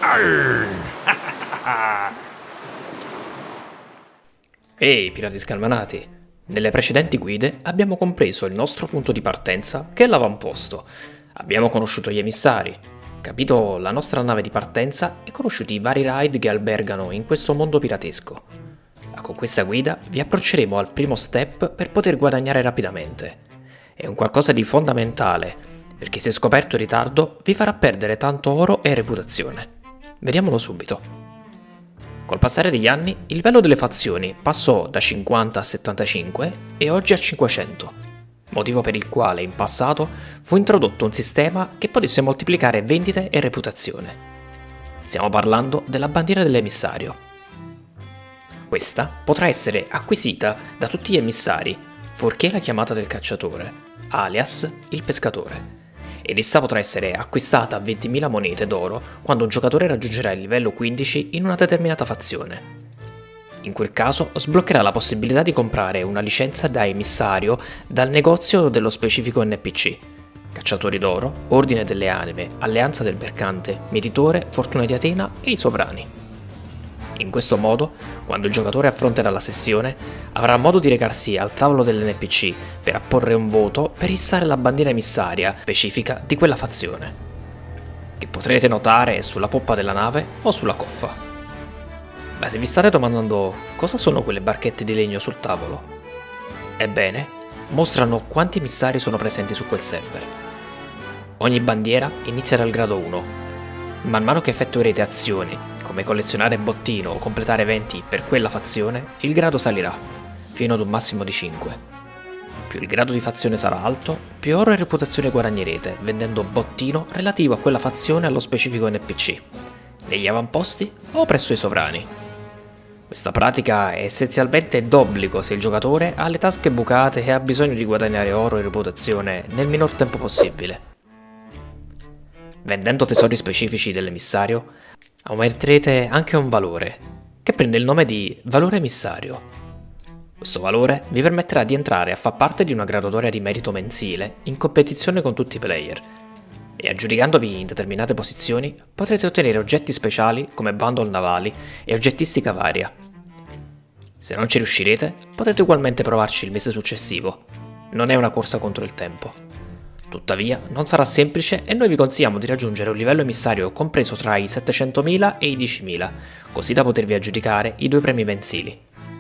Ehi, pirati scalmanati! Nelle precedenti guide abbiamo compreso il nostro punto di partenza, che è l'avamposto. Abbiamo conosciuto gli emissari, capito la nostra nave di partenza e conosciuti i vari raid che albergano in questo mondo piratesco. Ma con questa guida vi approcceremo al primo step per poter guadagnare rapidamente. È un qualcosa di fondamentale, perché se scoperto in ritardo vi farà perdere tanto oro e reputazione. Vediamolo subito. Col passare degli anni, il livello delle fazioni passò da 50 a 75 e oggi a 500, motivo per il quale in passato fu introdotto un sistema che potesse moltiplicare vendite e reputazione. Stiamo parlando della bandiera dell'emissario. Questa potrà essere acquisita da tutti gli emissari, fuorché la chiamata del cacciatore, alias il pescatore. Ed essa potrà essere acquistata a 20.000 monete d'oro quando un giocatore raggiungerà il livello 15 in una determinata fazione. In quel caso sbloccherà la possibilità di comprare una licenza da emissario dal negozio dello specifico NPC, Cacciatori d'Oro, Ordine delle Anime, Alleanza del Mercante, Mietitore, Fortuna di Atena e i Sovrani. In questo modo, quando il giocatore affronterà la sessione, avrà modo di recarsi al tavolo dell'NPC per apporre un voto per issare la bandiera emissaria specifica di quella fazione, che potrete notare sulla poppa della nave o sulla coffa. Ma se vi state domandando cosa sono quelle barchette di legno sul tavolo, ebbene, mostrano quanti emissari sono presenti su quel server. Ogni bandiera inizia dal grado 1. Man mano che effettuerete azioni come collezionare bottino o completare eventi per quella fazione, il grado salirà, fino ad un massimo di 5. Più il grado di fazione sarà alto, più oro e reputazione guadagnerete vendendo bottino relativo a quella fazione allo specifico NPC, negli avamposti o presso i sovrani. Questa pratica è essenzialmente d'obbligo se il giocatore ha le tasche bucate e ha bisogno di guadagnare oro e reputazione nel minor tempo possibile. Vendendo tesori specifici dell'emissario, aumenterete anche un valore, che prende il nome di valore emissario. Questo valore vi permetterà di entrare a far parte di una graduatoria di merito mensile in competizione con tutti i player, e aggiudicandovi in determinate posizioni potrete ottenere oggetti speciali come bundle navali e oggettistica varia. Se non ci riuscirete, potrete ugualmente provarci il mese successivo. Non è una corsa contro il tempo. Tuttavia, non sarà semplice e noi vi consigliamo di raggiungere un livello emissario compreso tra i 700.000 e i 10.000, così da potervi aggiudicare i 2 premi mensili.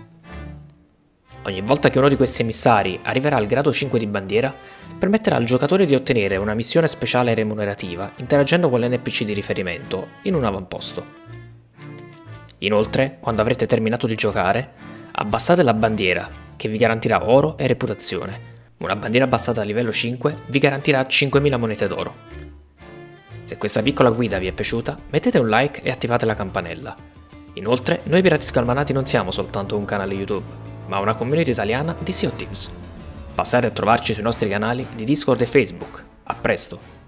Ogni volta che uno di questi emissari arriverà al grado 5 di bandiera, permetterà al giocatore di ottenere una missione speciale remunerativa interagendo con l'NPC di riferimento in un avamposto. Inoltre, quando avrete terminato di giocare, abbassate la bandiera, che vi garantirà oro e reputazione. Una bandiera abbassata a livello 5 vi garantirà 5.000 monete d'oro. Se questa piccola guida vi è piaciuta, mettete un like e attivate la campanella. Inoltre, noi pirati scalmanati non siamo soltanto un canale YouTube, ma una community italiana di SEO Tips. Passate a trovarci sui nostri canali di Discord e Facebook. A presto!